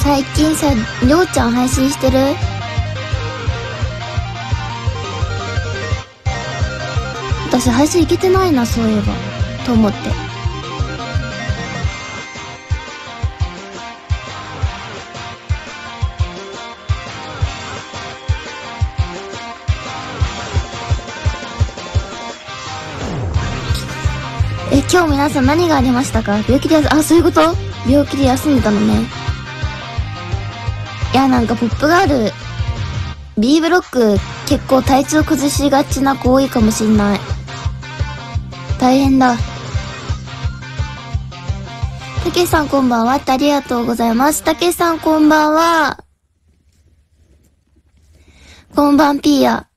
最近さ、りょうちゃん配信してる？私配信いけてないな、そういえば。と思って。今日皆さん何がありましたか？病気でそういうこと？病気で休んでたのね。いや、なんかポップガール、B ブロック結構体調崩しがちな子多いかもしんない。大変だ。たけしさんこんばんはってありがとうございます。たけしさんこんばんは。こんばんピーヤ。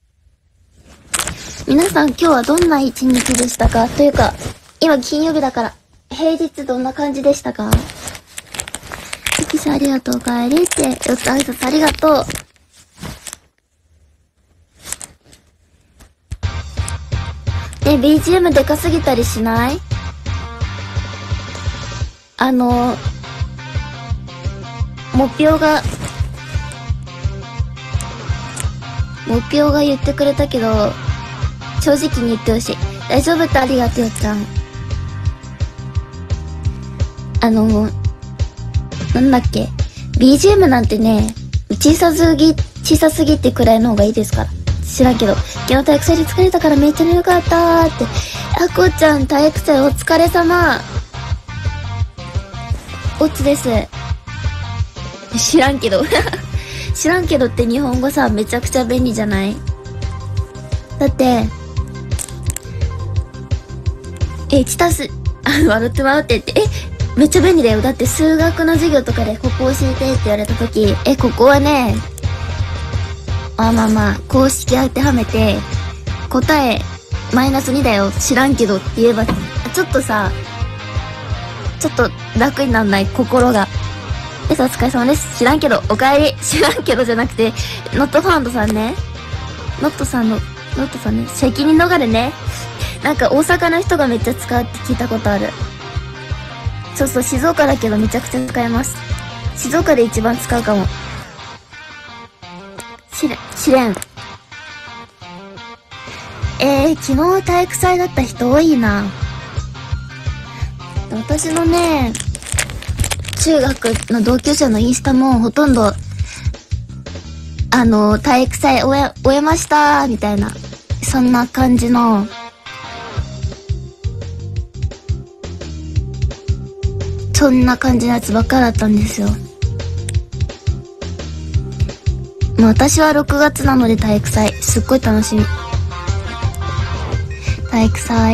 皆さん今日はどんな一日でしたか？というか、今金曜日だから、平日どんな感じでしたか？たけしさんありがとう、帰りって、挨拶ありがとう。BGM でかすぎたりしない？もぴょうが言ってくれたけど、正直に言ってほしい。大丈夫ってありがとうよちゃん。なんだっけ。BGM なんてね、小さすぎってくらいの方がいいですから。知らんけど、昨日体育祭で疲れたからめっちゃ眠かったーって。あこちゃん体育祭お疲れ様。オッチです。知らんけど。知らんけどって日本語さ、めちゃくちゃ便利じゃない？だって、笑ってって、めっちゃ便利だよ。だって数学の授業とかでここ教えてって言われたとき、ここはね、公式当てはめて、答え、マイナス2だよ。知らんけどって言えば、ちょっと楽になんない？心が。お疲れ様です。知らんけど、おかえり。知らんけどじゃなくて、ノットファンドさんね。ノットさんね、責任逃れね。なんか大阪の人がめっちゃ使うって聞いたことある。そうそう、静岡だけどめちゃくちゃ使えます。静岡で一番使うかも。試練。昨日体育祭だった人多いな。私のね、中学の同級生のインスタもほとんど、体育祭終えましたみたいな、そんな感じの、そんな感じのやつばっかだったんですよ。私は6月なので体育祭、すっごい楽しみ。体育祭。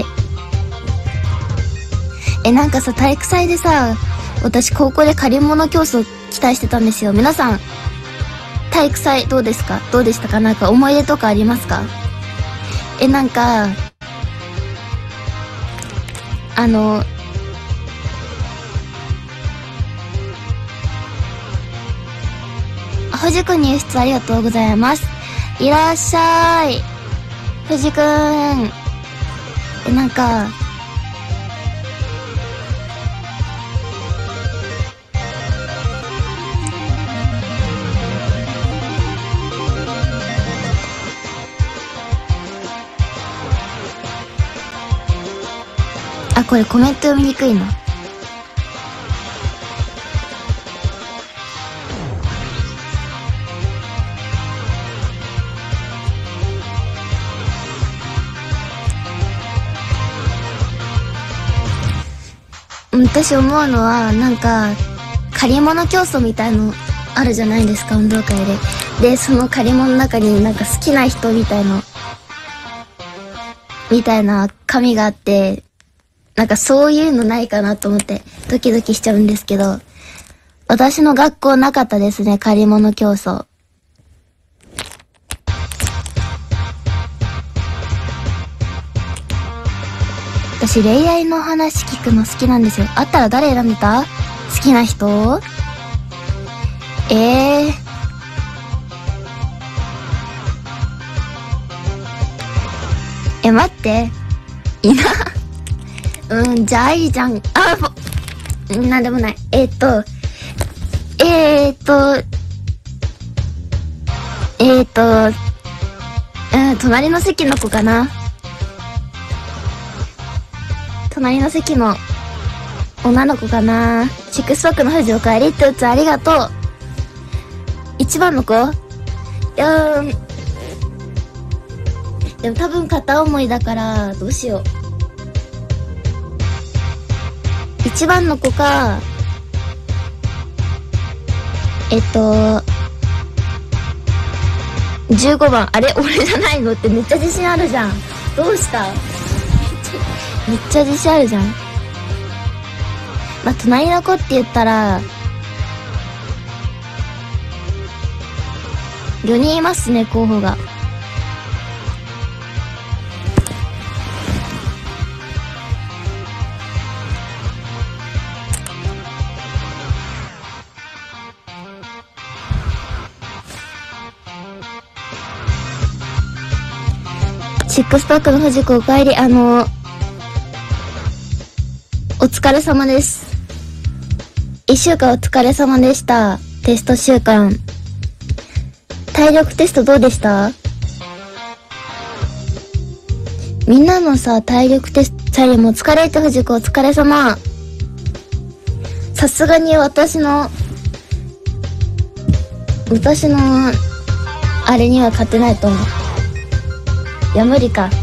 なんかさ、体育祭でさ、私高校で借り物競争期待してたんですよ。皆さん、体育祭どうですか？どうでしたか？なんか思い出とかありますか？なんか、藤くん入室ありがとうございます。いらっしゃい。藤くん。なんか、これコメント読みにくいな。私思うのは、なんか、借り物競争みたいのあるじゃないですか、運動会で。で、その借り物の中になんか好きな人みたいな紙があって、なんかそういうのないかなと思ってドキドキしちゃうんですけど、私の学校なかったですね、借り物競争。私恋愛の話聞くの好きなんですよ。あったら誰選んでた？好きな人？待って。じゃあいいじゃん。なんでもない。 えーっと、隣の席の子かな。隣の席の女の子かな。シックスパックの富士おかえりって打つありがとう。一番の子？でも多分片思いだからどうしよう。一番の子か、15番。あれ俺じゃないのってめっちゃ自信あるじゃん。どうした？めっちゃ自信あるじゃん。まあ、隣の子って言ったら、4人いますね、候補が。シックスパックの藤子お帰り。お疲れ様です。1週間お疲れ様でした。テスト週間。体力テストどうでした？みんなのさ、体力テスト、チャリもお疲れって藤子お疲れ様。さすがに私の、あれには勝てないと思う。いや、無理か。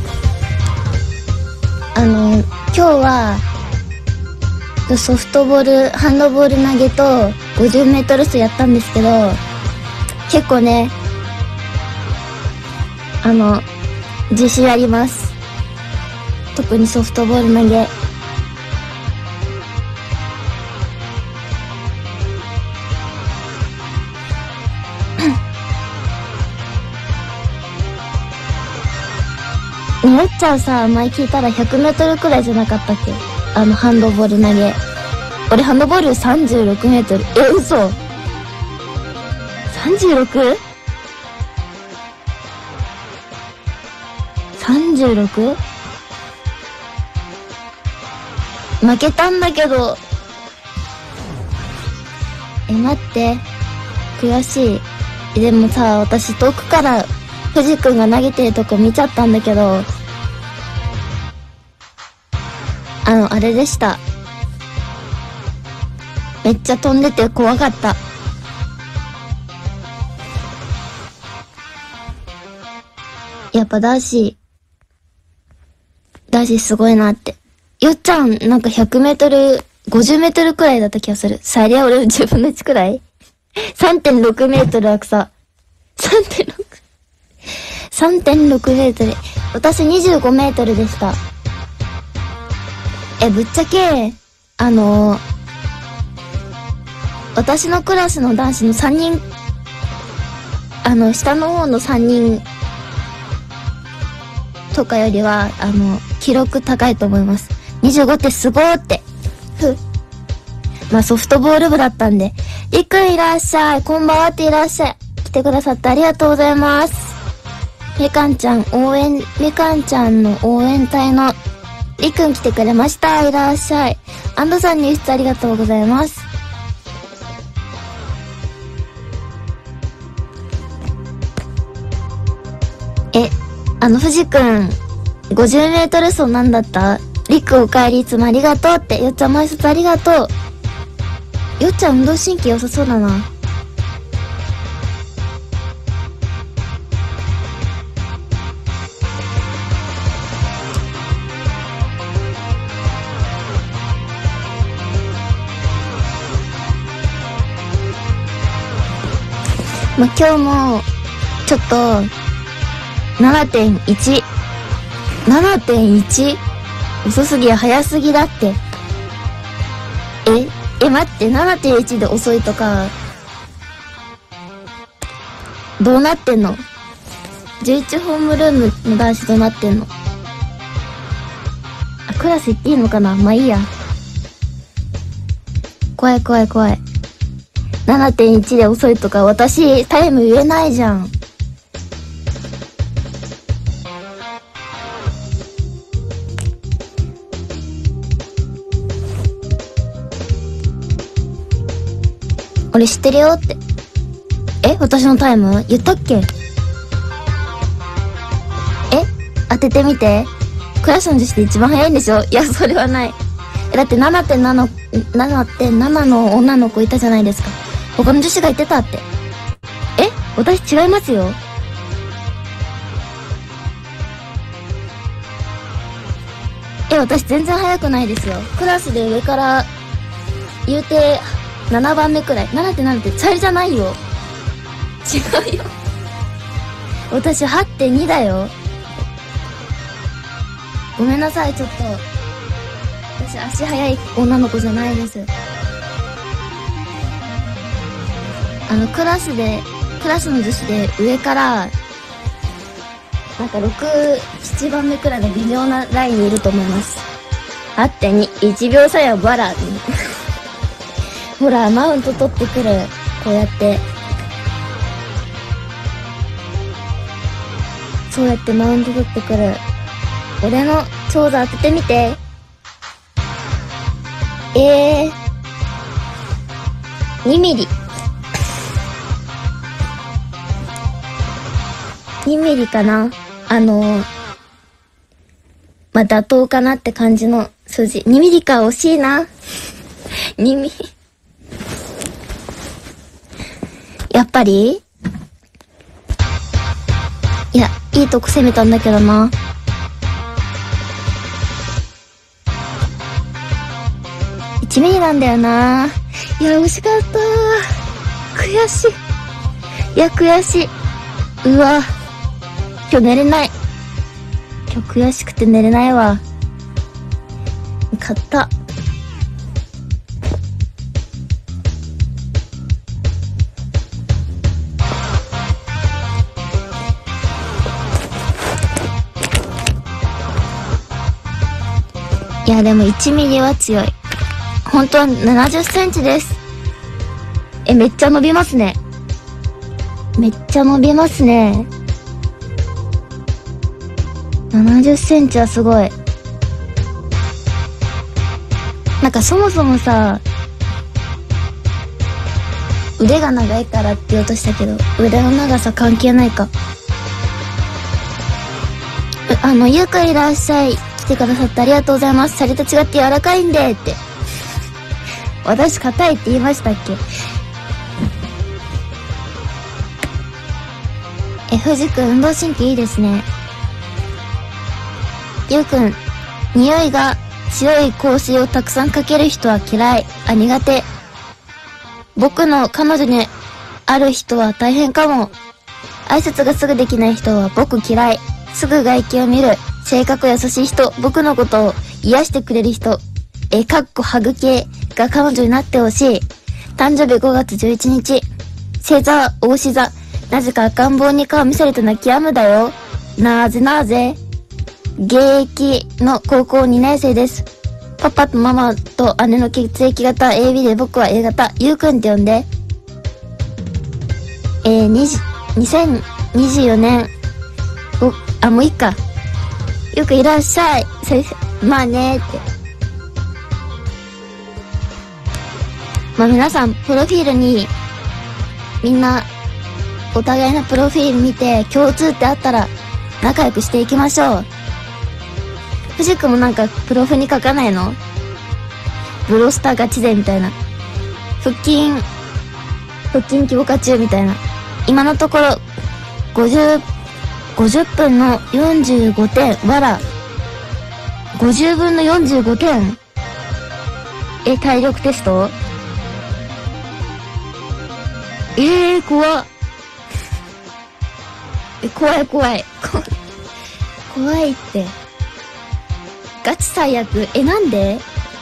今日は、ソフトボール、ハンドボール投げと50メートル走やったんですけど、結構ね、自信あります。特にソフトボール投げ。めっちゃさ、前聞いたら100メートルくらいじゃなかったっけ？ハンドボール投げ。俺ハンドボール36メートル。嘘 36？ 36？ 負けたんだけど。待って。悔しい。でもさ、私遠くから藤くんが投げてるとこ見ちゃったんだけど、あれでした。めっちゃ飛んでて怖かった。やっぱダーシーすごいなって。よっちゃんなんか100メートル、50メートルくらいだった気がする。さりゃ俺10分の1くらい ?3.6 メートルは草。3.6 3.6 メートル。私25メートルでした。ぶっちゃけ、私のクラスの男子の3人、下の方の3人とかよりは、記録高いと思います。25ってすごーって。まあソフトボール部だったんで。りくんいらっしゃい。こんばんはっていらっしゃい。来てくださってありがとうございます。みかんちゃんの応援隊のりくん来てくれました。いらっしゃい。アンドさん入室ありがとうございます。藤くん、50メートル走なんだった？りくお帰りいつもありがとうって。よっちゃん前卒ありがとう。よっちゃん運動神経良さそうだな。まあ、今日も、ちょっと、7.1。7.1？ 遅すぎや早すぎだって。待って、7.1 で遅いとか、どうなってんの？ 11 ホームルームの男子どうなってんの？クラス行っていいのかな？まあいいや。怖い。7.1 で遅いとか、私、タイム言えないじゃん。 俺知ってるよって。私のタイム言ったっけ？当ててみて。クラスの女子で一番早いんでしょ？いや、それはない。だって 7.7 の女の子いたじゃないですか。他の女子が言ってたって。私違いますよ。私全然早くないですよ。クラスで上から言うて7番目くらい。7.7ってチャリじゃないよ。違うよ。私 8.2 だよ。ごめんなさい、ちょっと。私足早い女の子じゃないです。クラスの女子で上からなんか6、7番目くらいの微妙なラインにいると思います。8.2、1秒差やバラ。ほら、マウント取ってくる。こうやって。そうやってマウント取ってくる。俺の長座当ててみて。2ミリ。2ミリかな。妥当かなって感じの数字。2ミリか、惜しいな。2ミリ。やっぱり？いや、いいとこ攻めたんだけどな。1ミリなんだよな。いや、惜しかった。悔しい。いや、悔しい。うわ。今日寝れない。今日悔しくて寝れないわ。勝った。いや、でも1ミリは強い。本当は70センチです。めっちゃ伸びますね。めっちゃ伸びますね。70センチはすごい。なんかそもそもさ、腕が長いからって言おうとしたけど、腕の長さ関係ないか。ゆうかいらっしゃい。来てくださってありがとうございます。シャリと違って柔らかいんでって。私硬いって言いましたっけ？藤くん運動神経いいですね。ゆうくん、匂いが強い香水をたくさんかける人は嫌い。苦手。僕の彼女にある人は大変かも。挨拶がすぐできない人は僕嫌い。すぐ外見を見る。性格優しい人。僕のことを癒してくれる人。ハグ系が彼女になってほしい。誕生日5月11日。星座は牡牛座。なぜか赤ん坊に顔見されて泣き止むだよ。なぜ現役の高校2年生です。パパとママと姉の血液型 AB で僕は A 型。ゆうくんって呼んで。2024年。もういいか。よくいらっしゃい。まあねって。皆さん、プロフィールに、みんな、お互いのプロフィール見て、共通ってあったら、仲良くしていきましょう。藤くんもなんか、プロフに書かないの？ブロスターガチ勢みたいな。腹筋強化中みたいな。今のところ、50分の45点。わら。50分の45点。体力テスト？怖っ。怖い。怖いって。ガチ最悪。なんで？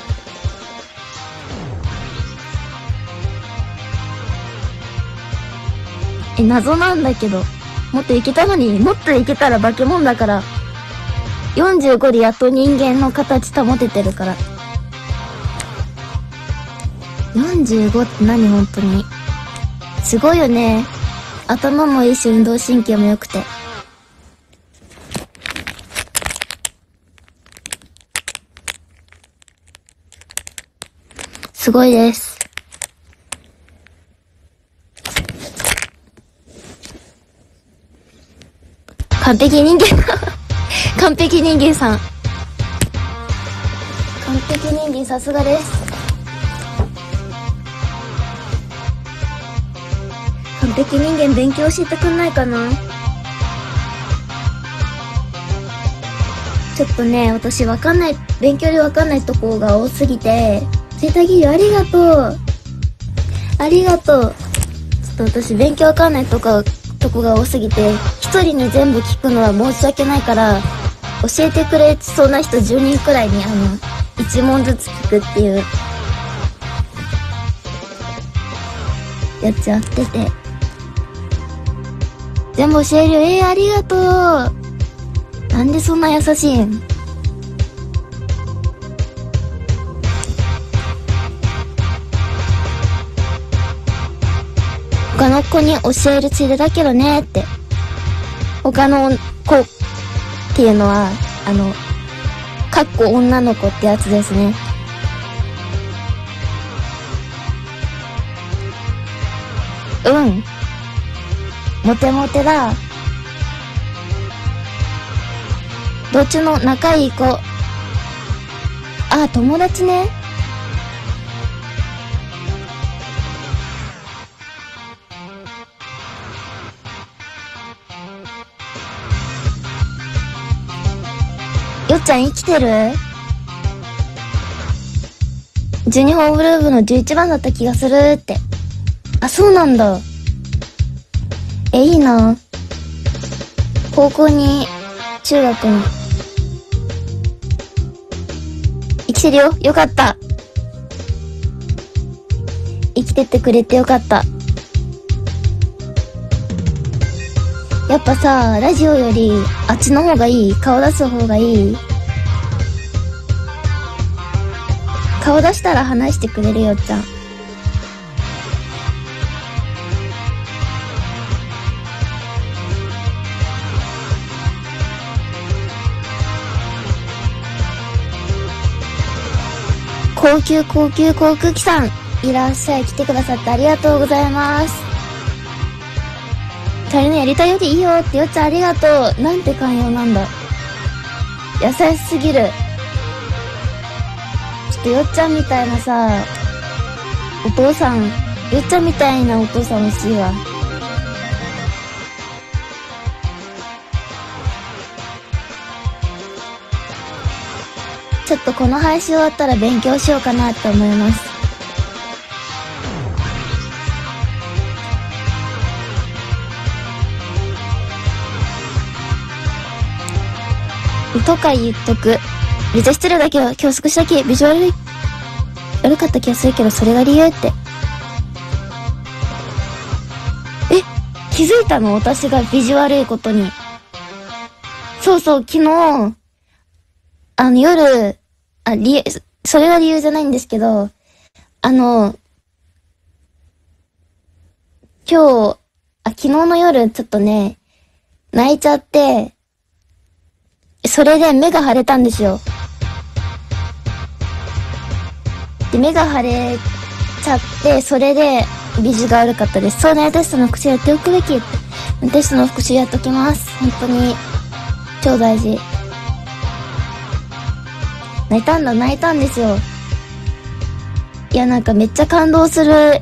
謎なんだけど。もっといけたのに、もっといけたら化け物だから。45でやっと人間の形保ててるから。45って何本当に。すごいよね。頭もいいし運動神経も良くて。すごいです。 完璧人間完璧人間さん。完璧人間さすがです。完璧人間勉強教えてくんないかな。ちょっとね、私わかんない、勉強でわかんないとこが多すぎて、教えてあげるよ。ありがとう。ありがとう。ちょっと私勉強わかんないとこが多すぎて、一人に全部聞くのは申し訳ないから、教えてくれそうな人10人くらいに1問ずつ聞くっていうやつやってて、全部教えるよ。ありがとう。なんでそんな優しいん。他の子に教えるついでだけどねって。他の子っていうのはかっこ女の子ってやつですね。モテモテだ。どっちの仲いい子。あ、友達ね。よっちゃん生きてる？ジュニホーブルー部の11番だった気がするって。あ、そうなんだ。いいな。高校に、中学に。生きてるよ。よかった。生きてってくれてよかった。やっぱさ、ラジオよりあっちの方がいい？顔出す方がいい？顔出したら話してくれるよっちゃん。高級航空機さん、いらっしゃい。来てくださってありがとうございます。二人のやりたいようでいいよってよっちゃんありがとう。なんて寛容なんだ。優しすぎる。ちょっとよっちゃんみたいなさ、お父さん、よっちゃんみたいなお父さん欲しいわ。ちょっとこの配信終わったら勉強しようかなって思います。とか言っとく。めっちゃ失礼だけど、恐縮したき、ビジュアル悪かった気がするけど、それが理由って。気づいたの？私がビジュ悪いことに。そうそう、昨日、夜、それは理由じゃないんですけど、昨日の夜、ちょっとね、泣いちゃって、それで目が腫れたんですよ。で、目が腫れちゃって、それでビジュが悪かったです。そうね、テストの復習やっておくべきって。テストの復習やっときます。本当に、超大事。泣いたんですよ。いや、なんかめっちゃ感動する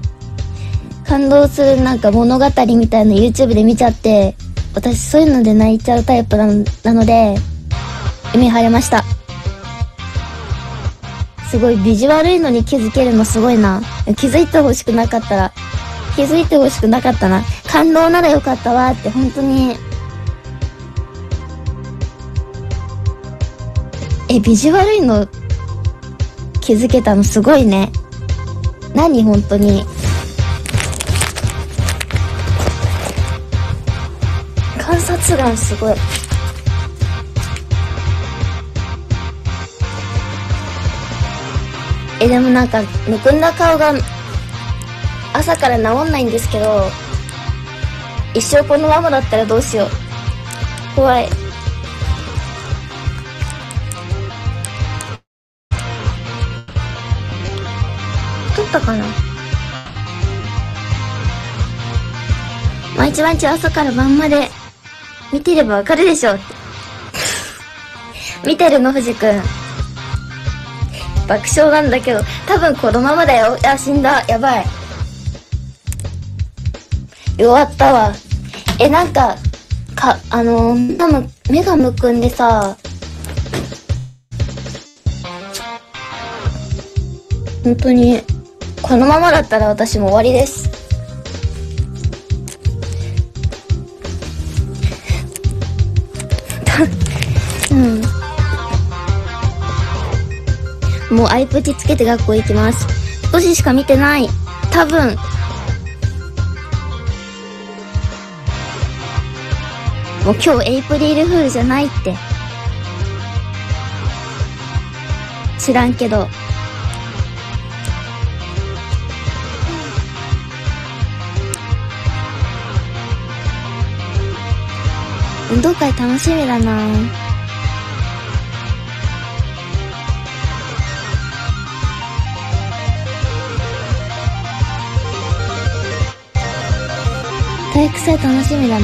なんか物語みたいな YouTube で見ちゃって、私そういうので泣いちゃうタイプなので、目腫れました。すごいビジュ悪いのに気づけるのすごいな。気づいてほしくなかったな。感動ならよかったわって本当に。ビジュ悪いの気づけたのすごいね。何本当に。観察眼すごい。でもなんかむくんだ顔が朝から治んないんですけど、一生このままだったらどうしよう。怖い。取ったかな。毎日朝から晩まで見てればわかるでしょって。見てるの、藤くん。爆笑なんだけど、多分このままだよ。あ、死んだ。やばい。弱ったわ。なんか、目がむくんでさ、本当に、このままだったら私も終わりです。うん。もうアイプチつけて学校行きます。少ししか見てない。多分。もう今日エイプリルフールじゃないって。知らんけど。運動会楽しみだな。体育祭楽しみだな。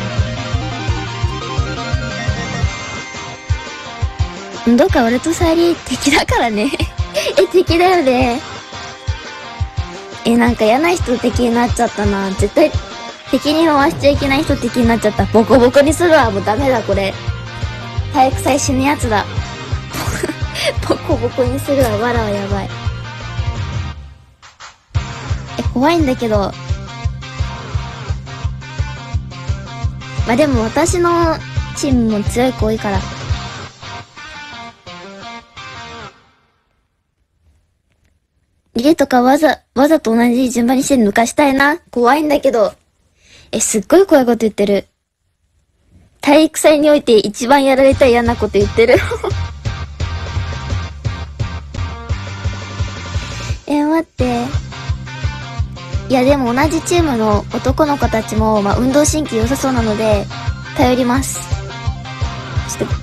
運動会俺とさゆり敵だからね。敵だよね。なんか嫌な人敵になっちゃったな。絶対敵に回しちゃいけない人敵になっちゃった。ボコボコにするわ。もうダメだこれ。体育祭死ぬやつだ。ボコボコにするわ。わらはやばい。怖いんだけど。まあでも私のチームも強い子多いから。家とかわざと同じ順番にして抜かしたいな。怖いんだけど。すっごい怖いこと言ってる。体育祭において一番やられた嫌なこと言ってる。待って。いやでも同じチームの男の子たちも、まあ運動神経良さそうなので、頼ります。ちょっと。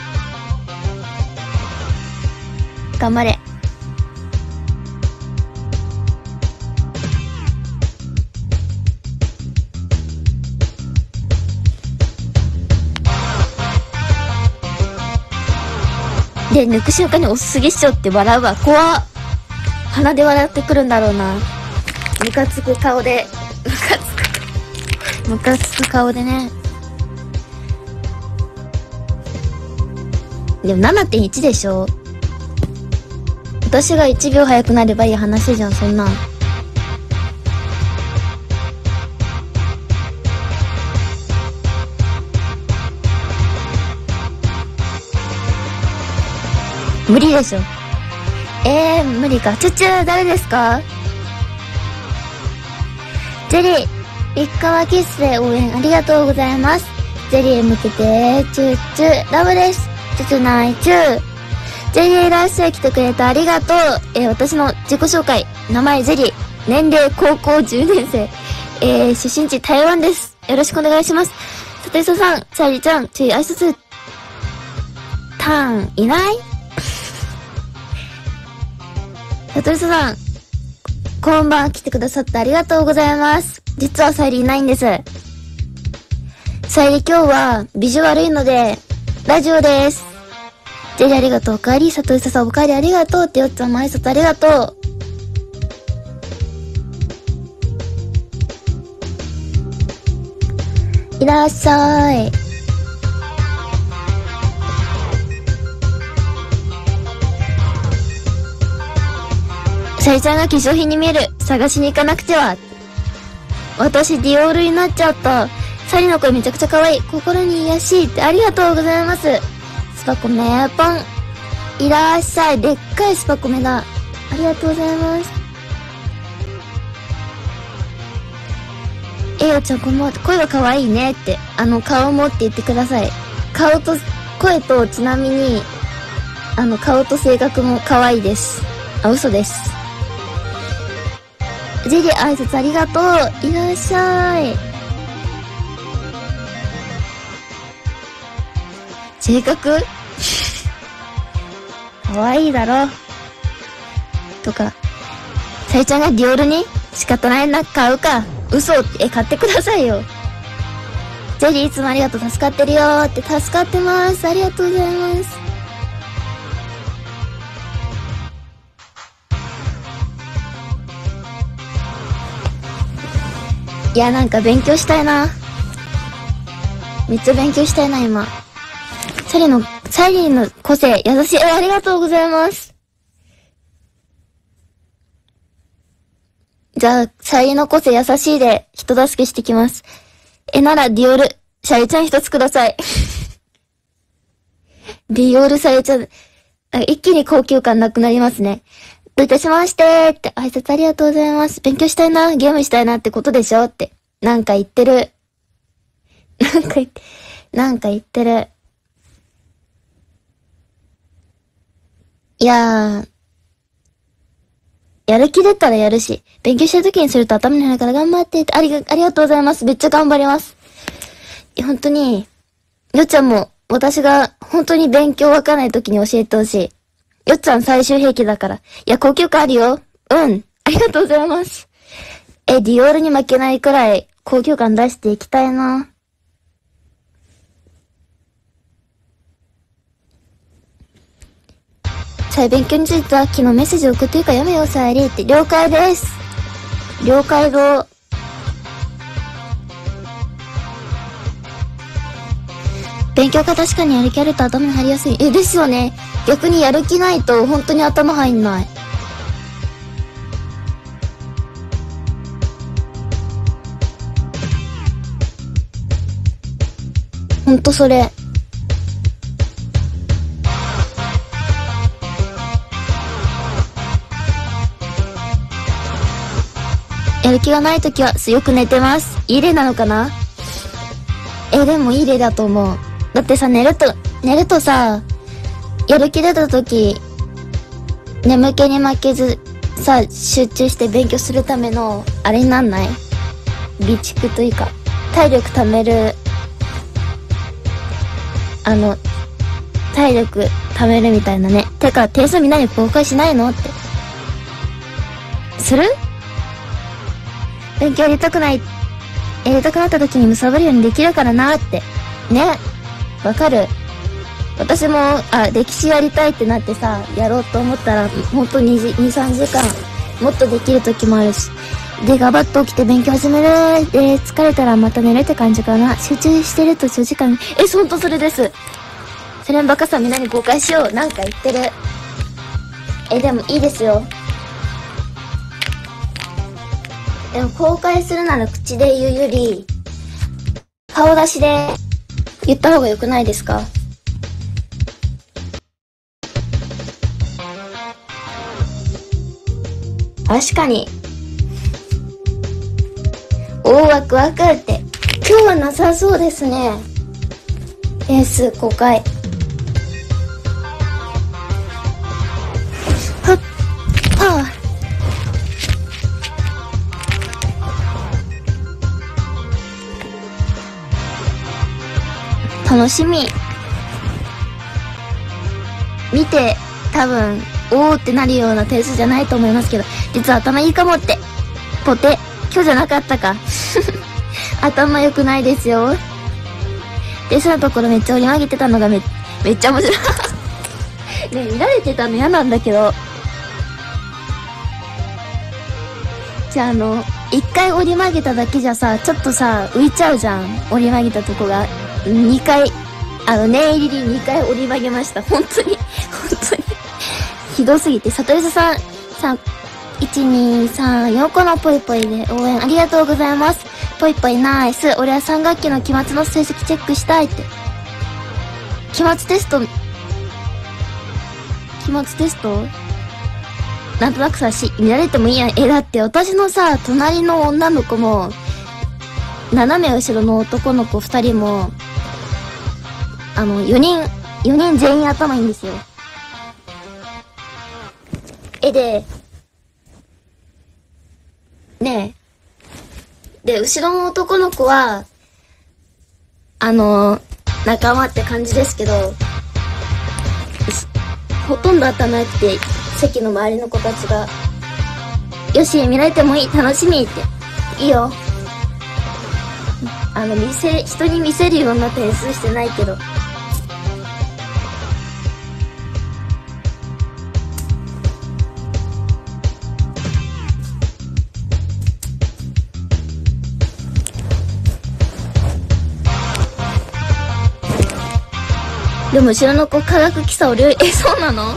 頑張れ。で、抜く瞬間に遅すぎっしょって笑うわ。怖っ。鼻で笑ってくるんだろうな。ムカつく顔で。ムカつく顔でね。でも 7.1 でしょ。私が1秒早くなればいい話じゃん、そんなん。無理でしょ。無理か。誰ですか？ジェリー、立川キッスで応援ありがとうございます。ジェリーへ向けて、ラブです。ないジェリーラッシュへ来てくれてありがとう。私の自己紹介。名前ジェリー。年齢高校10年生。出身地台湾です。よろしくお願いします。さてさん、チャーリーちゃん、挨拶。ターン、いないさとりさん、こんばん来てくださってありがとうございます。実はさゆりいないんです。さゆり今日はビジュ悪いので、ラジオです。ジェリーありがとう。おかえり。さとりさんおかえりありがとう。ってよっちゃんも挨拶ありがとう。いらっしゃい。さゆりちゃんが化粧品に見える。探しに行かなくては。私ディオールになっちゃった。サリの声めちゃくちゃ可愛い。心に癒しってありがとうございます。スパコメポン。いらっしゃい。でっかいスパコメだ。ありがとうございます。よちゃんこの声が可愛いねって。顔もって言ってください。顔と、声とちなみに、顔と性格も可愛いです。嘘です。ジェリー挨拶ありがとう。いらっしゃい。性格可愛いだろ。とか。さゆちゃんがディオールに仕方ないな、買うか。嘘って、買ってくださいよ。 ゼリーいつもありがとう、助かってるよーって、助かってます。ありがとうございます。いや、なんか勉強したいな。めっちゃ勉強したいな、今。サリーの個性、優しい。ありがとうございます。じゃあ、サリーの個性優しいで人助けしてきます。なら、ディオール、シャリちゃん一つください。ディオールシャリちゃん、一気に高級感なくなりますね。どういたしましてーって挨拶ありがとうございます。勉強したいな、ゲームしたいなってことでしょって。なんか言ってる。なんか言ってる。いやー、やる気出たらやるし、勉強してる時にすると頭に入るから頑張ってって、ありがとうございます。めっちゃ頑張ります。本当に、よっちゃんも、私が本当に勉強わかんない時に教えてほしい。よっちゃん最終兵器だから。いや、高級感あるよ。うん。ありがとうございます。ディオールに負けないくらい高級感出していきたいな。さあ、勉強については昨日メッセージ送ってるから読めよ、さえりって。了解です。了解ど。勉強が確かにやる気あると頭に入りやすい。ですよね。逆にやる気ないと本当に頭入んない。ほんとそれ。やる気がないときはよく寝てます。いい例なのかな？でもいい例だと思う。だってさ、寝るとさ、やる気出たとき、眠気に負けず、さ、集中して勉強するための、あれになんない？備蓄というか、体力貯める、体力貯めるみたいなね。てか、点数みんなに公開しないのって。する？勉強やりたくなった時に貪るようにできるからなって。ね。わかる。私も、歴史やりたいってなってさ、やろうと思ったら、ほんと2、3時間、もっとできる時もあるし。で、ガバッと起きて勉強始める。で、疲れたらまた寝るって感じかな。集中してると長時間、ほんとそれです。それのバカさみんなに公開しよう。なんか言ってる。でもいいですよ。でも公開するなら口で言うより、顔出しで言った方が良くないですか？確かに。ワクワクって。今日はなさそうですね。点数公開。はっ、はぁ。楽しみ。見て多分おーってなるような点数じゃないと思いますけど、実は頭いいかもって。ポテ、今日じゃなかったか。頭良くないですよ。点数のところめっちゃ折り曲げてたのがめっちゃ面白い。ね、見られてたの嫌なんだけど。じゃあ一回折り曲げただけじゃさ、ちょっとさ、浮いちゃうじゃん。折り曲げたとこが。2回、念入りに2回折り曲げました。本当にひどすぎて。さとりずさん、1、2、3、4個のぽいぽいで応援ありがとうございます。ぽいぽいナイス。俺は3学期の期末の成績チェックしたいって。期末テストなんとなくさ、見られてもいいやん。だって私のさ、隣の女の子も、斜め後ろの男の子2人も、4人全員頭いいんですよ。で、ねえ。で、後ろの男の子は、仲間って感じですけど、ほとんど頭良くて、席の周りの子たちが、よし、見られてもいい、楽しみって。いいよ。 人に見せるような点数してないけど。でも後ろの子科学基礎俺より、そうなの？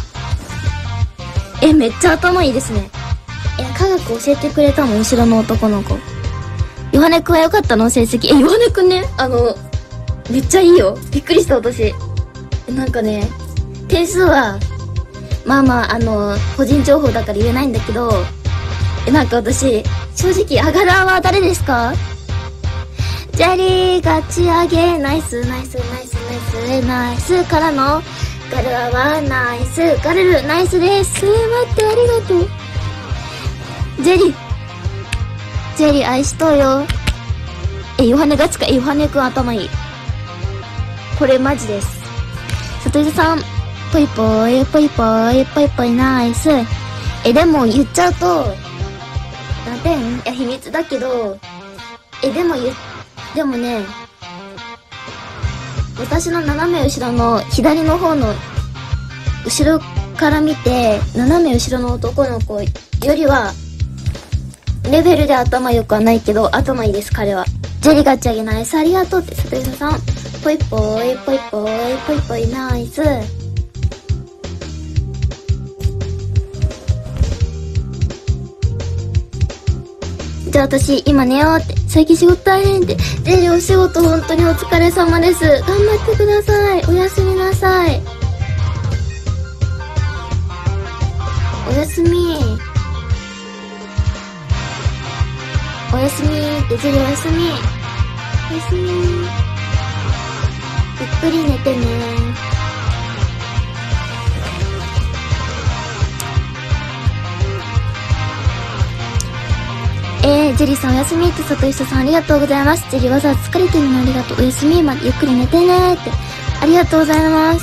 めっちゃ頭いいですね。科学教えてくれたの後ろの男の子。ヨハネくんは良かったの成績。ヨハネくんね、めっちゃいいよ。びっくりした私。なんかね、点数は、まあまあ、個人情報だから言えないんだけど、なんか私、正直、アガラは誰ですか？ジャリー、ガチ上げ、ナイス、ナイス、ナイス、ナイス、ナイスからの、ガルアはナイス、ガルル、ナイスです。待って、ありがとう。ジェリー愛しとうよ。ヨハネガチか。ヨハネくん頭いい。これマジです。さとりさん、ぽいぽい、ぽいぽい、ぽいぽい、ナイス。でも言っちゃうと、何点？秘密だけど、でもね、私の斜め後ろの左の方の後ろから見て斜め後ろの男の子よりはレベルで頭良くはないけど頭いいです。彼はジェリガチャゲナイスありがとうって。さとりさんぽいぽいぽいぽいぽいぽいナイス。じゃあ私今寝ようって。最近仕事大変って。ジェリーお仕事本当にお疲れ様です。頑張ってください。おやすみなさい。おやすみ。おやすみって。ジェリーおやすみ。おやすみ。ゆっくり寝てね。ジェリーさんおやすみって。さといしさんありがとうございます。ジェリーわざわざ疲れてるのありがとう。おやすみまでゆっくり寝てねって。ありがとうございます。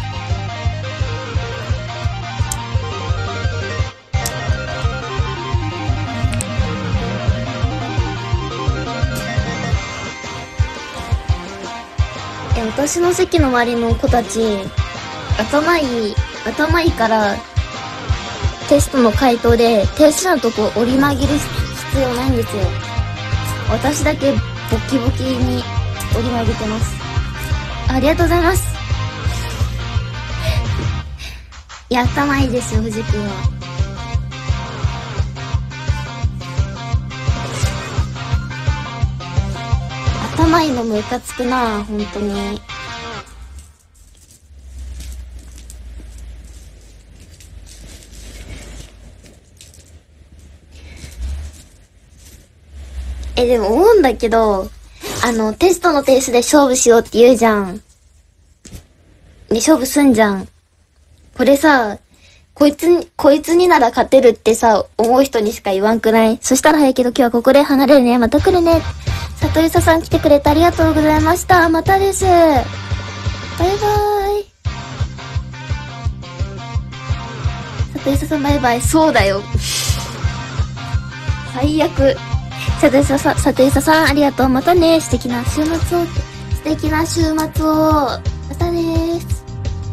私の席の周りの子たち頭いいからテストの回答で点数のとこ折り曲げる必要ないんですよ。私だけボキボキに折り曲げてます。ありがとうございます。いや頭いいですよ藤君は。頭いいのムカつくな本当に。でも思うんだけど、テストの点数で勝負しようって言うじゃん。で、勝負すんじゃん。これさ、こいつになら勝てるってさ、思う人にしか言わんくない？そしたら早いけど今日はここで離れるね。また来るね。さとゆささん来てくれてありがとうございました。またです。バイバーイ。さとゆささんバイバイ。そうだよ。最悪。さとゆささんありがとう。またね。素敵な週末を。素敵な週末を。またねーす。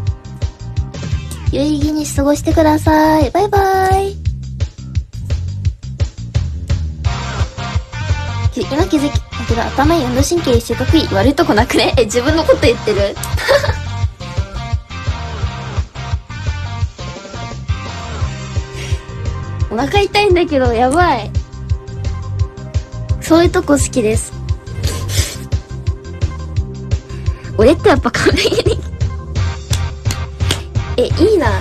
有意義に過ごしてください。バイバイ。今気づきだけど頭いい運動神経性格いい。悪いとこなくね？自分のこと言ってる？お腹痛いんだけどやばい。そういうとこ好きです。俺ってやっぱ完璧にいいな。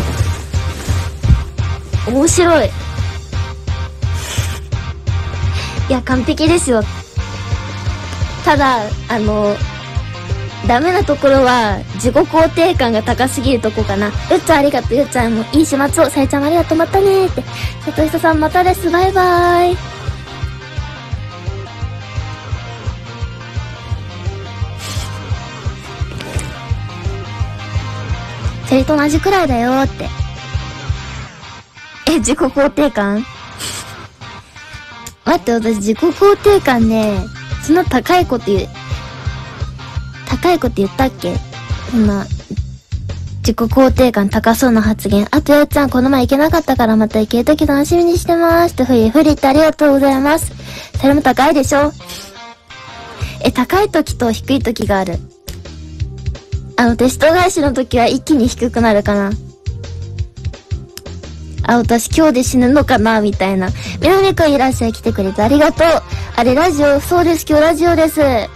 面白い。いや完璧ですよ。ただダメなところは自己肯定感が高すぎるとこかな。ゆっちゃんありがとう。ゆっちゃんもいい週末を。さえちゃんありがとう。またねーって。さとひささんまたです。バイバイ。それと同じくらいだよって。自己肯定感待って、私自己肯定感ね、 そんな高い子って言ったっけ？そんな、自己肯定感高そうな発言。あとやっちゃん、この前行けなかったからまた行けるとき楽しみにしてます。とフリってありがとうございます。それも高いでしょ？高い時と低い時がある。テスト返しの時は一気に低くなるかな。私今日で死ぬのかなみたいな。みなみくんいらっしゃい、来てくれてありがとう。あれラジオ、そうです、今日ラジオです。今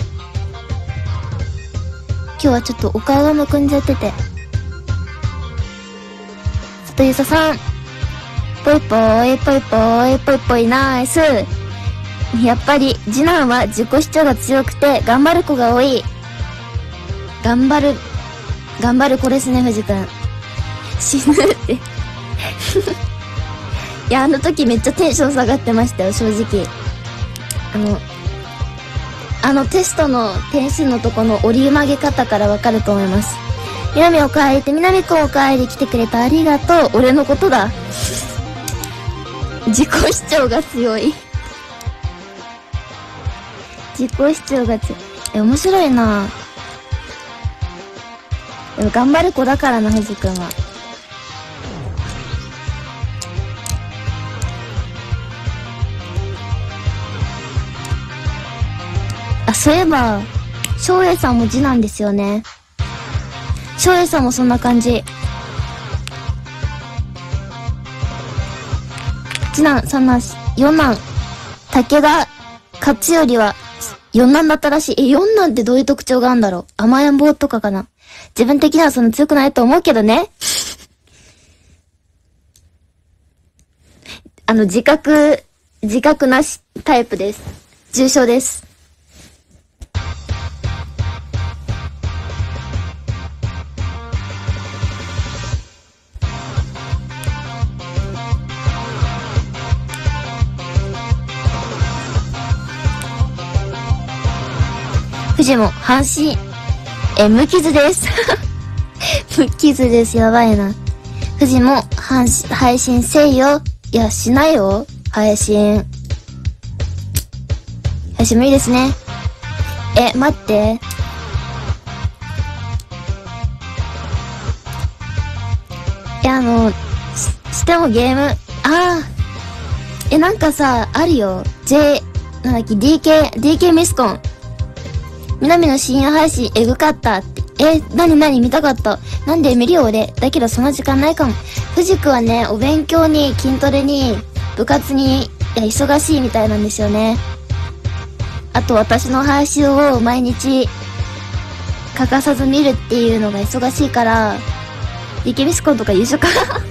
日はちょっとお顔がむくんじゃってて。とゆささん。ぽいぽい、ぽいぽい、ぽいぽい、ナイス。やっぱり、次男は自己主張が強くて、頑張る子が多い。頑張る子ですね、藤くん。死ぬって。いや、あの時めっちゃテンション下がってましたよ、正直。テストの点数のとこの折り曲げ方からわかると思います。みなみおかえりってみなみくんおかえり来てくれてありがとう。俺のことだ。自己主張が強い。自己主張が強い。面白いな。でも頑張る子だからな、藤くんは。そういえば、翔平さんも次男ですよね。翔平さんもそんな感じ。次男、三男、四男、武田勝頼は四男だったらしい。四男ってどういう特徴があるんだろう。甘えん坊とかかな。自分的にはそんな強くないと思うけどね。自覚なしタイプです。重症です。藤も半身、無傷です。無傷です。やばいな。藤も配信せいよ。いや、しないよ。配信もいいですね。待って。してもゲーム、なんかさ、あるよ。なんだっけ、DK ミスコン。みなみの深夜配信エグかったって。なに見たかった。なんで見るよ俺。だけどその時間ないかも。藤くはね、お勉強に筋トレに部活に忙しいみたいなんですよね。あと私の配信を毎日欠かさず見るっていうのが忙しいから、DK ミスコンとか優勝か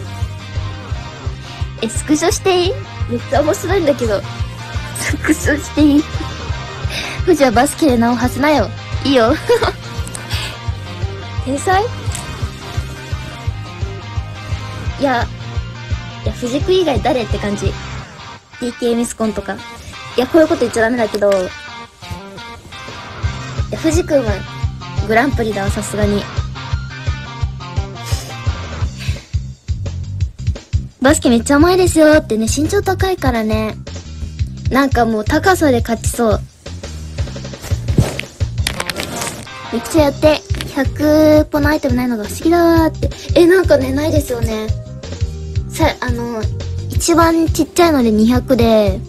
スクショしていい？めっちゃ面白いんだけど。スクショしていい？藤はバスケで名を馳せなよ。いいよ。天才？いや、藤く以外誰って感じ。DK ミスコンとか。いや、こういうこと言っちゃダメだけど、藤くんはグランプリだわ、さすがに。バスケめっちゃうまいですよってね、身長高いからね。なんかもう高さで勝ちそう。めっちゃやって、100ポのアイテムないのが不思議だーって。なんかね、ないですよね。一番ちっちゃいので200で、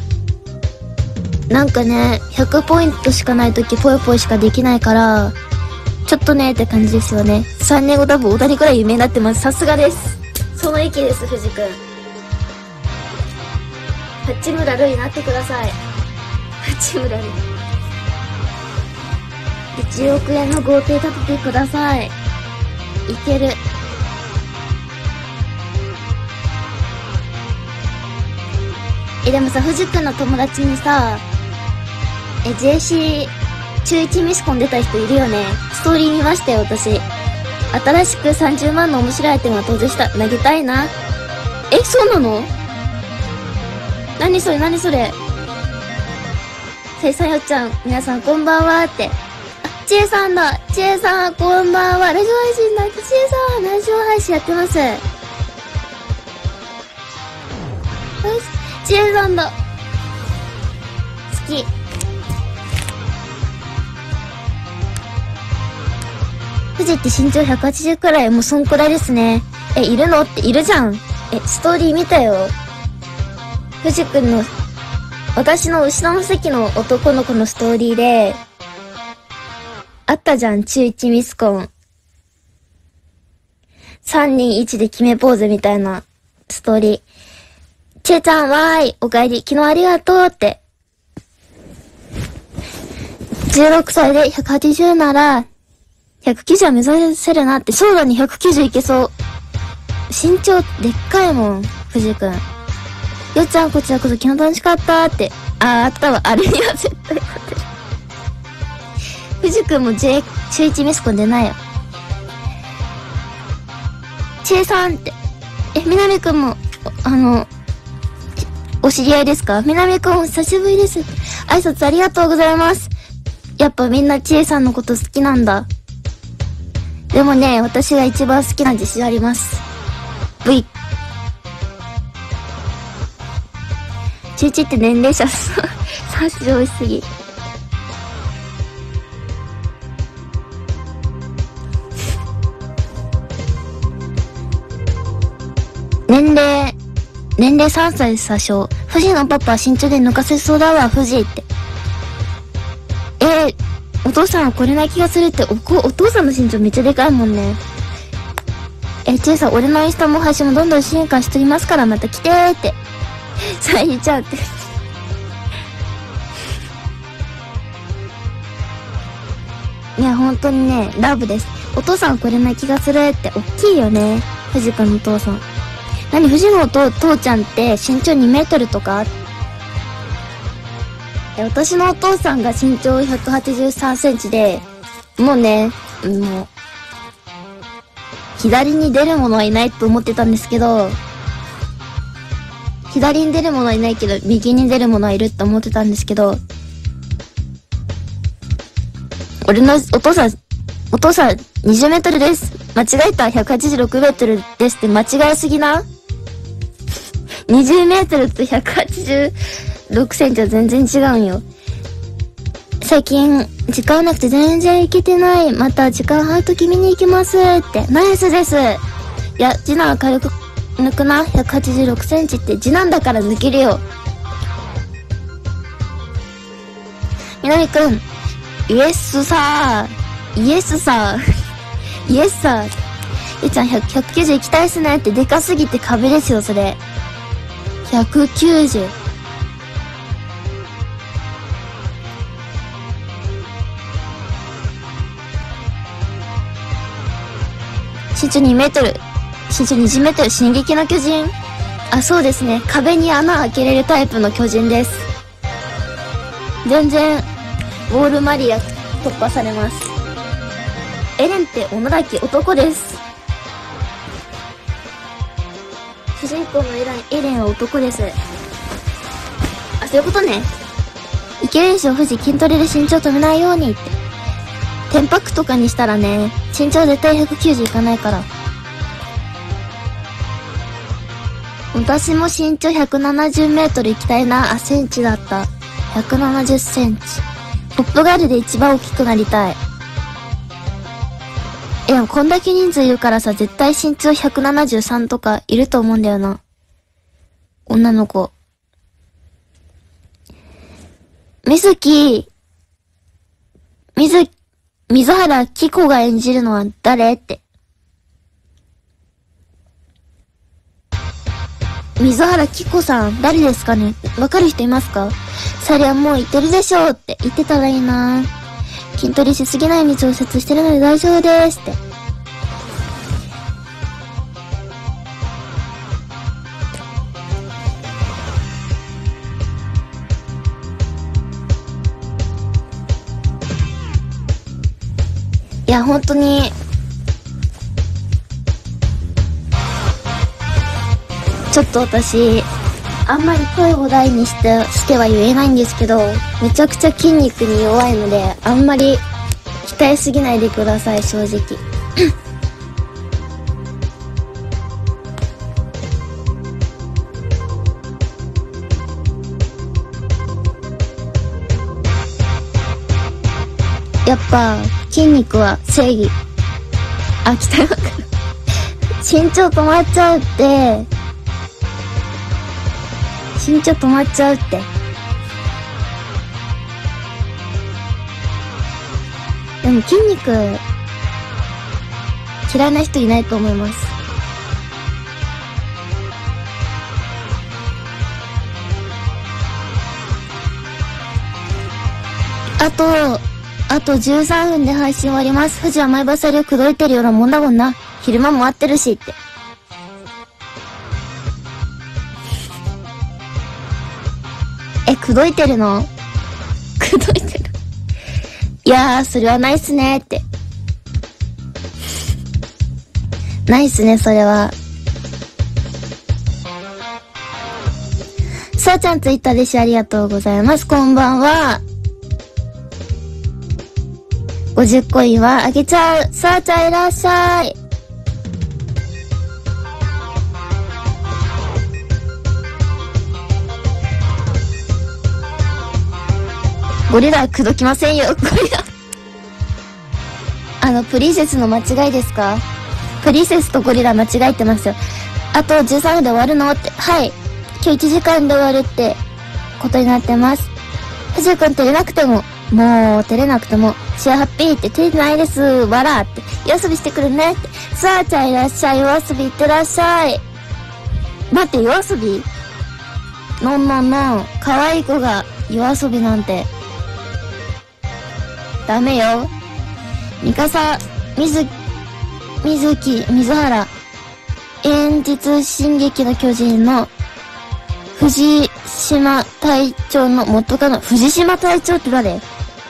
なんかね、100ポイントしかないときぽいぽいしかできないから、ちょっとねって感じですよね。3年後多分大谷くらい有名になってます。さすがです。その意見です、藤くん。八村塁になってください。八村塁。1億円の豪邸建ててください。いける。でもさ、藤くんの友達にさ、JC 中1ミスコン出た人いるよね。ストーリー見ましたよ、私。新しく30万の面白いアイテムが登場した。投げたいな。そうなの？何それせいさんよっちゃん、皆さんこんばんはって。ちえさんだ。ちえさん、こんばんは。ラジオ配信だ。ちえさん、ラジオ配信やってます。ちえさんだ。好き。 藤って身長180くらい、もうそんくらいですね。いるのっているじゃん。ストーリー見たよ。藤くんの、私の後ろの席の男の子のストーリーで、あったじゃん、中1ミスコン。321で決めポーズみたいなストーリー。ちえちゃん、わーい、おかえり、昨日ありがとうって。16歳で180なら、190は目指せるなって、そうだね、190いけそう。身長でっかいもん、藤くん。よっちゃん、こちらこそ昨日楽しかったって。あったわ、あれには絶対勝てる。藤くんも中1ミスコン出ないよ。ちえさんって。みなみくんも、お知り合いですか？みなみくんお久しぶりです。挨拶ありがとうございます。やっぱみんなちえさんのこと好きなんだ。でもね、私が一番好きな自信あります。V。中1って年齢差差上しすぎ。年齢3歳詐称。富士のパパ身長で抜かせそうだわ、富士って。お父さんはこれな気がするって、お父さんの身長めっちゃでかいもんね。ちえさん、俺のインスタも配信もどんどん進化しておりますから、また来てーって。さあ、言っちゃうって。いや、本当にね、ラブです。お父さんはこれな気がするって、おっきいよね。藤君のお父さん。何、藤の父ちゃんって身長2メートルとか？私のお父さんが身長183センチで、もうね、もう、左に出る者はいないと思ってたんですけど、左に出る者はいないけど、右に出る者はいるって思ってたんですけど、俺のお父さん20メートルです。間違えた。186メートルですって間違えすぎな。20メートルと186センチは全然違うんよ。最近、時間なくて全然行けてない。また時間あるとき見に行きますって。ナイスです。いや、次男は軽く抜くな。186センチって次男だから抜けるよ。みなみくん、イエスさー。イエスさー。イエスさー。ゆうちゃん190行きたいっすねってでかすぎて壁ですよ、それ。190。身長2メートル。身長20メートル。進撃の巨人。あ、そうですね。壁に穴開けれるタイプの巨人です。全然、ウォールマリア突破されます。エレンって女だき男です。主人公のエレンは男です。あ、そういうことね。いけるでしょ、富士。筋トレで身長止めないようにって。テンパクとかにしたらね、身長絶対190いかないから。私も身長170メートル行きたいな。あ、センチだった。170センチ。ポップガールで一番大きくなりたい。でもこんだけ人数いるからさ、絶対身長173とかいると思うんだよな。女の子。水原希子が演じるのは誰って。水原希子さん、誰ですかね？わかる人いますか？そりゃもう言ってるでしょって言ってたらいいな。筋トレしすぎないように調節してるので大丈夫ですって。いや、本当に、ちょっと私、あんまり声を大にしては言えないんですけど、めちゃくちゃ筋肉に弱いので、あんまり鍛えすぎないでください、正直。やっぱ、筋肉は正義。 あ、北山くん。身長止まっちゃうって。身長止まっちゃうって。でも筋肉、嫌いな人いないと思います。あと13分で配信終わります。富士は前バサリを口説いてるようなもんだもんな。昼間も会ってるしって。口説いてるの？口説いてる。いやー、それはないっすねーって。ないっすね、それは。さあちゃんツイッターでしありがとうございます。こんばんは。50コインはあげちゃう。さあちゃんいらっしゃい。ゴリラ口説きませんよ。ゴリラ。プリンセスの間違いですか？プリンセスとゴリラ間違えてますよ。あと13分で終わるのって。はい。今日1時間で終わるってことになってます。藤井くん照れなくても、もう照れなくても、シェアハッピーって照れてないです。わらって。夜遊びしてくるねって。さあちゃんいらっしゃい。夜遊び行ってらっしゃい。待って、夜遊び？のんのんのん。可愛い子が夜遊びなんて。ダメよ。ミカサ、水原、現実進撃の巨人の藤島隊長の元カノ。藤島隊長って誰？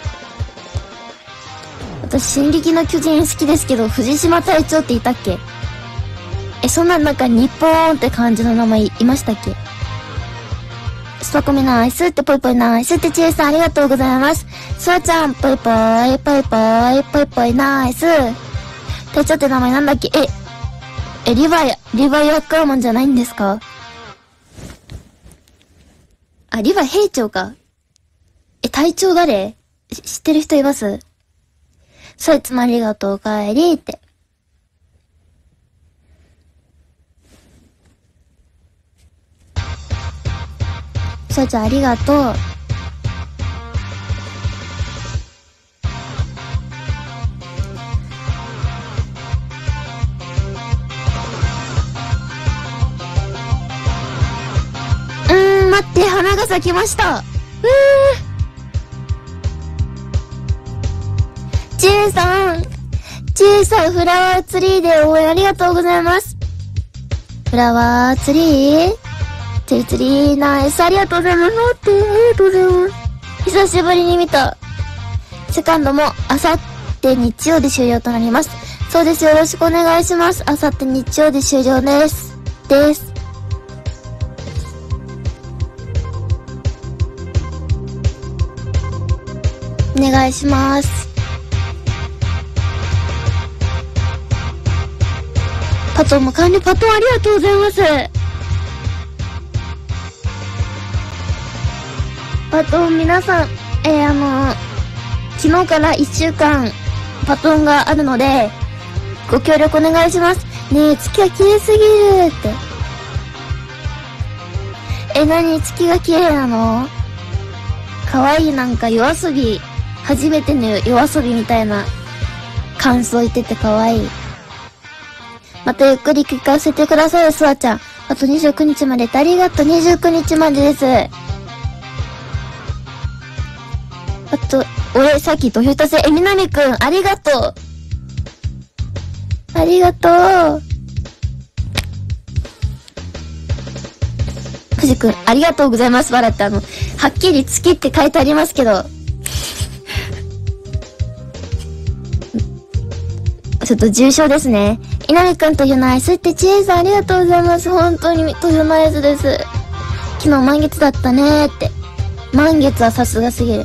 私、進撃の巨人好きですけど、藤島隊長っていたっけ？そんななんか日本って感じの名前いましたっけ？スパコミナイスってぽいぽいナイスってチエさんありがとうございます。スワちゃんぽいぽいぽいぽいぽいぽいナイス。隊長って名前なんだっけ？リヴァイアッカーマンじゃないんですか？あ、リヴァイ兵長か。隊長誰？知ってる人います？そいつもありがとう帰りって。そいつありがとう。待って、花が咲きました。ちえさん、フラワーツリーで応援ありがとうございます。フラワーツリーツリーナイス、ありがとうございます。待って、ありがとうございます。久しぶりに見た。セカンドもあさって日曜で終了となります。そうです、よろしくお願いします。あさって日曜で終了です。お願いします。パトンも完了。パトンありがとうございます。パトン皆さん、昨日から1週間パトンがあるので、ご協力お願いします。ねえ、月が綺麗すぎるって。何月が綺麗なの？かわいい、なんか夜遊び、初めての夜遊びみたいな感想言っててかわいい。またゆっくり聞かせてくださいよ、スワちゃん。あと29日までってありがとう。29日までです。あと、俺さっき投票したせ、みなみくん、ありがとう。ありがとう。藤くん、ありがとうございます。笑ってはっきり月って書いてありますけど、ちょっと重症ですね。稲見くんとユナイスってチエさんありがとうございます。本当にとユナイスです。昨日満月だったねーって。満月はさすがすぎる。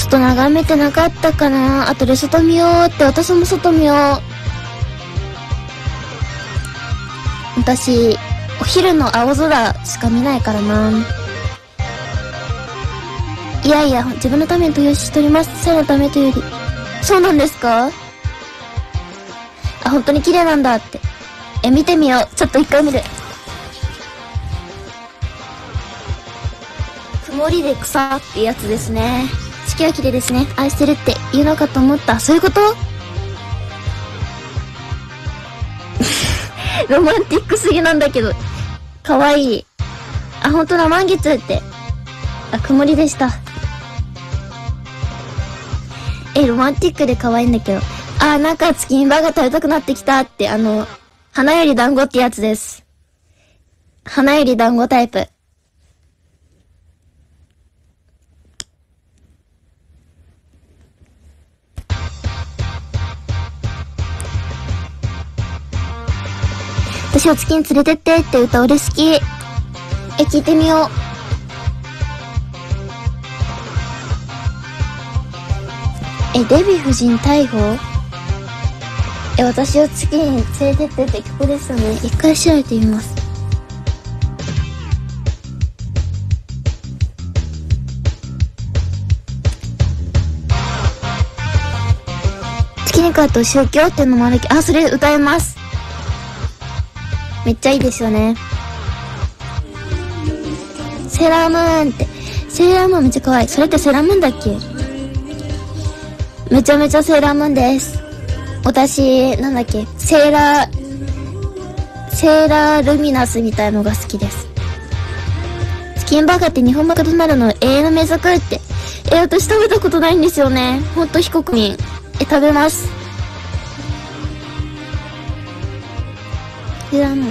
外眺めてなかったかな。あとで外見ようって、私も外見よう。私、お昼の青空しか見ないからな。いやいや、自分のために投票しております。そのためというより。そうなんですか？あ、本当に綺麗なんだって。見てみよう。ちょっと一回見る。曇りで草ってやつですね。月は綺麗ですね。愛してるって言うのかと思った。そういうこと？ロマンティックすぎなんだけど。かわいい。あ、ほんとだ、満月って。あ、曇りでした。ロマンティックで可愛いんだけど。あ、なんかチキンバーガー食べたくなってきたって、花より団子ってやつです。花より団子タイプ。私を月に連れてってって歌俺好き。聞いてみよう。デヴィ夫人逮捕？私を月に連れてってって曲ですよね。一回調べてみます。月に帰ってお仕置きよっていうのもあるけど、あ、それ歌えます。めっちゃいいですよね。セーラームーンって。セーラームーンめっちゃ可愛い。それってセーラームーンだっけ？めちゃめちゃセーラームーンです。私、なんだっけ、セーラールミナスみたいのが好きです。チキンバーガーって日本マクドナルドの永遠の名作って。私食べたことないんですよね。ほんと非国民。食べます。セーラームーン。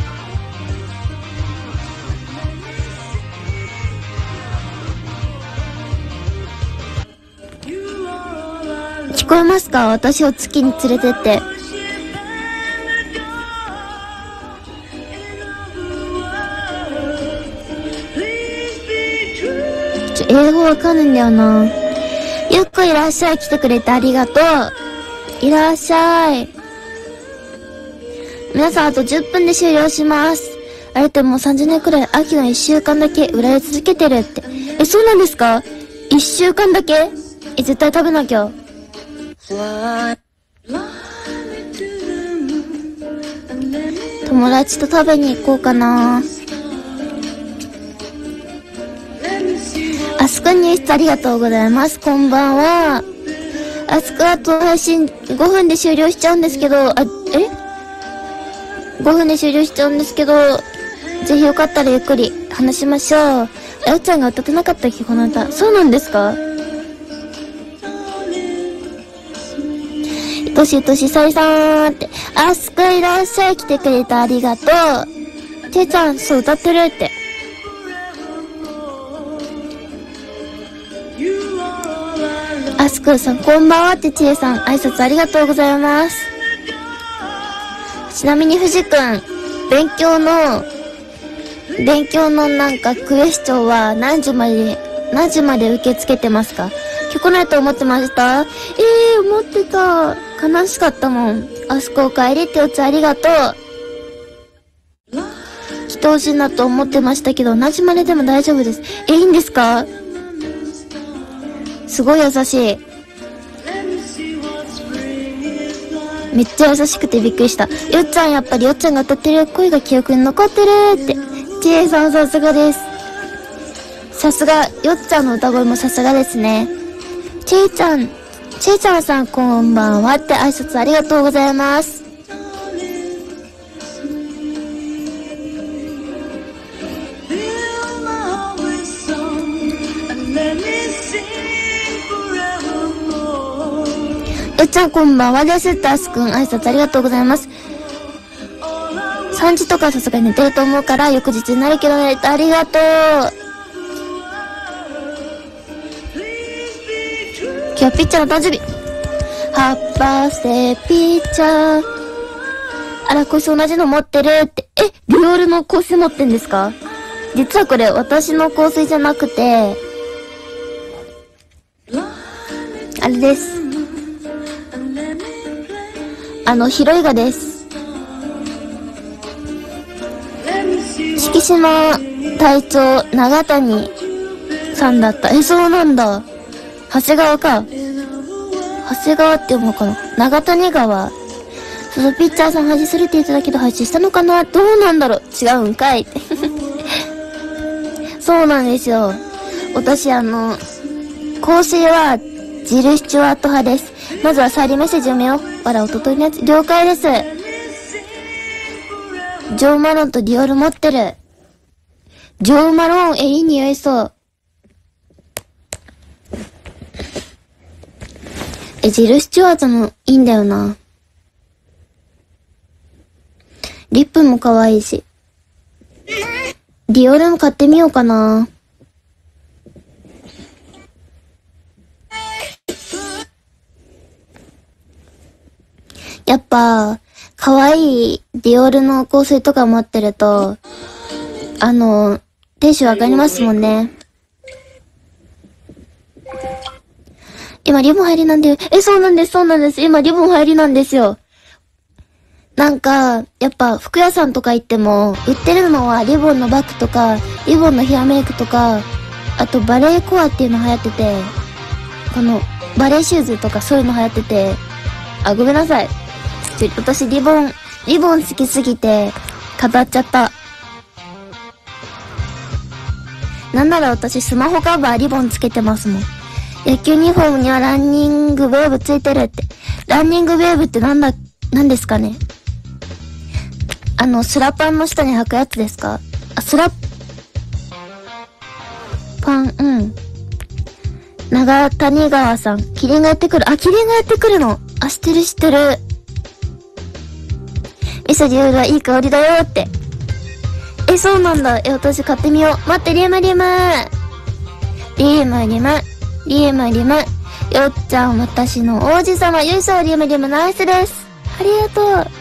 聞こえますか？私を月に連れてって。英語わかんないんだよな。ゆっくいらっしゃい。来てくれてありがとう。いらっしゃい。皆さんあと10分で終了します。あれってもう30年くらい秋の1週間だけ売られ続けてるって。そうなんですか？1週間だけ？絶対食べなきゃ。友達と食べに行こうかな。アスク入室ありがとうございます。こんばんは。アスクあと配信5分で終了しちゃうんですけど、5分で終了しちゃうんですけど、ぜひよかったらゆっくり話しましょう。おちゃんが歌ってなかったっけこの歌。そうなんですか？としとしさりさんって、あすくいらっしゃい、来てくれてありがとう。ていちゃん、そう歌ってるって。あすくいさん、こんばんはってちえさん、挨拶ありがとうございます。ちなみに藤くん、勉強のなんかクエスチョンは何時まで受け付けてますか？今日来ないと思ってました？思ってた。悲しかったもん。あすこお帰りっておつありがとう。来てほしいなと思ってましたけど、何時まででも大丈夫です。いいんですか？すごい優しい。めっちゃ優しくてびっくりした。よっちゃん、やっぱりよっちゃんが歌ってる声が記憶に残ってるって。ちえさんさすがです。さすが、よっちゃんの歌声もさすがですね。ちえちゃんさんこんばんはって挨拶ありがとうございます。よっちゃんこんばんはですってあすくん挨拶ありがとうございます。3時とかさすがに寝てると思うから翌日になるけどね、ありがとう。今日ピッチャーの誕生日。ハッパーステーピッチャー。あら、こいつ同じの持ってるって。ディオールの香水持ってんですか？実はこれ私の香水じゃなくて、 です。ヒロイガです。敷島隊長、長谷さんだった。そうなんだ。長谷川か。長谷川って読むのかな。長谷川。ピッチャーさん配信するって言ってたけど配信したのかな。どうなんだろう。違うんかい。そうなんですよ。私香水はジル・スチュワート派です。まずはサイリーメッセージ読めよう。おとといのやつ。了解です。ジョー・マロンとディオール持ってる。ジョー・マロン、いい匂いそう。ジル・スチュワートもいいんだよな。リップも可愛いし。ディオールも買ってみようかな。やっぱ、可愛いディオールの香水とか持ってると、テンション上がりますもんね。今リボン入りなんで、そうなんです。今リボン入りなんですよ。なんか、やっぱ服屋さんとか行っても、売ってるのはリボンのバッグとか、リボンのヘアメイクとか、あとバレーコアっていうの流行ってて、バレーシューズとかそういうの流行ってて、ごめんなさい。私リボン好きすぎて、語っちゃった。なんなら私スマホカバーリボンつけてますもん。野球ユニフォームにはランニングウェーブついてるって。ランニングウェーブってなんですかね。スラパンの下に履くやつですか？スラパン、長谷川さん。キリンがやってくる。キリンがやってくるの。知ってる。ミスディオールはいい香りだよって。そうなんだ。私買ってみよう。待って、リム。よっちゃん、私の王子様。よいしょ、リム、ナイスです。ありがとう。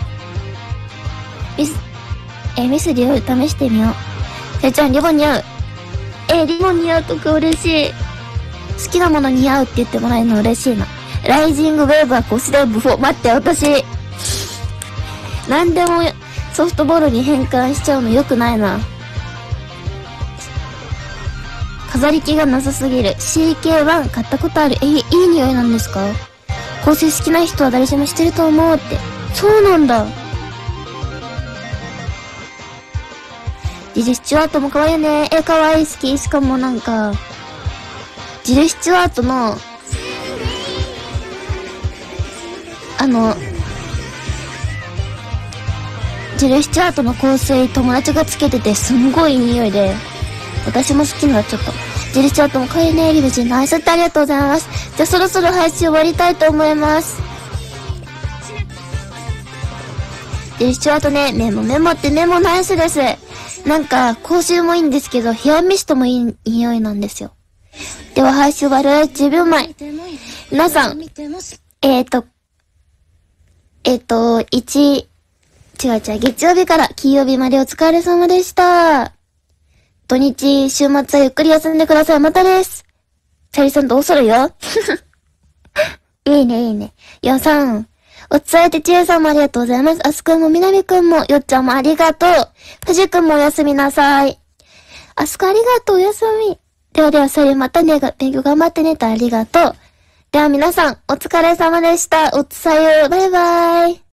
ミスディオール試してみよう。せいちゃん、リボン似合う。リボン似合うとか嬉しい。好きなもの似合うって言ってもらえるの嬉しいな。ライジングウェーブはコスデブフォー。待って、私。なんでもソフトボールに変換しちゃうの良くないな。飾り気がなさすぎる。CK1 買ったことある。いい匂いなんですか？香水好きな人は誰しも知ってると思うって。そうなんだ。ジル・スチュワートも可愛いね。可愛い好き。しかもなんか、ジル・スチュワートの、ジル・スチュワートの香水友達がつけててすんごい匂いで、私も好きになっちゃった。ジル・スチュワートも可愛いね。リブジンナイスってありがとうございます。じゃあそろそろ配信終わりたいと思います。ジル・スチュワートね、メモってメモナイスです。なんか、香水もいいんですけど、ヘアミストもいい匂いなんですよ。では配信終わる10秒前。皆さん、月曜日から金曜日までお疲れ様でした。土日、週末はゆっくり休んでください。またです。さゆりさんどうするよいいね。よさん。お伝えてちえさんもありがとうございます。あすくんもみなみくんも、よっちゃんもありがとう。ふじくんもおやすみなさい。あすくありがとう、おやすみ。ではさゆりまたね、勉強頑張ってねとありがとう。では皆さん、お疲れ様でした。おつさゆ、バイバイ。